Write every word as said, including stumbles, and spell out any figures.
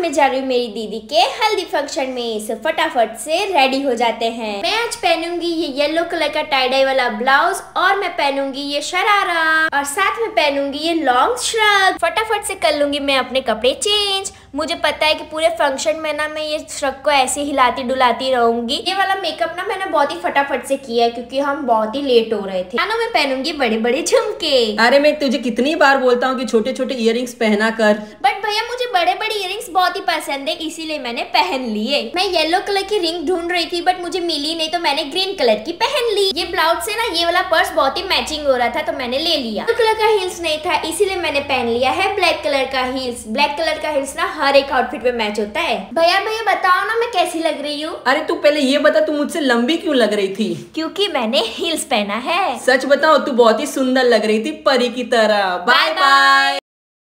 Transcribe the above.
मैं जा रही हूँ मेरी दीदी के हल्दी फंक्शन में, सो फटाफट से रेडी हो जाते हैं। मैं आज पहनूंगी ये येलो कलर का टाई डाई वाला ब्लाउज और मैं पहनूंगी ये शरारा और साथ में पहनूंगी ये लॉन्ग श्रग। फटाफट से कर लूंगी मैं अपने कपड़े चेंज। मुझे पता है कि पूरे फंक्शन में ना मैं ये श्रग को ऐसे हिलाती डुलाती रहूंगी। ये वाला मेकअप ना मैंने बहुत ही फटाफट से किया है क्योंकि हम बहुत ही लेट हो रहे थे। कानों में पहनूंगी बड़े बड़े झुमके। अरे मैं तुझे कितनी बार बोलता हूँ कि छोटे छोटे इयररिंग्स पहना कर, बट भैया मुझे बड़े बड़े इयररिंग्स बहुत ही पसंद है, इसीलिए मैंने पहन लिए। मैं येलो कलर की रिंग ढूंढ रही थी बट मुझे मिली नहीं, तो मैंने ग्रीन कलर की पहन ली। ये ब्लाउज से ना ये वाला पर्स बहुत ही मैचिंग हो रहा था, तो मैंने ले लिया। ब्लू कलर का हील्स नहीं था, इसीलिए मैंने पहन लिया है ब्लैक कलर का हील्स। ब्लैक कलर का हील्स ना हर एक आउटफिट पे मैच होता है। भैया भैया बताओ ना मैं कैसी लग रही हूँ? अरे तू पहले ये बता, तू मुझसे लंबी क्यों लग रही थी? क्योंकि मैंने हील्स पहना है। सच बताओ, तू बहुत ही सुंदर लग रही थी, परी की तरह। Bye bye.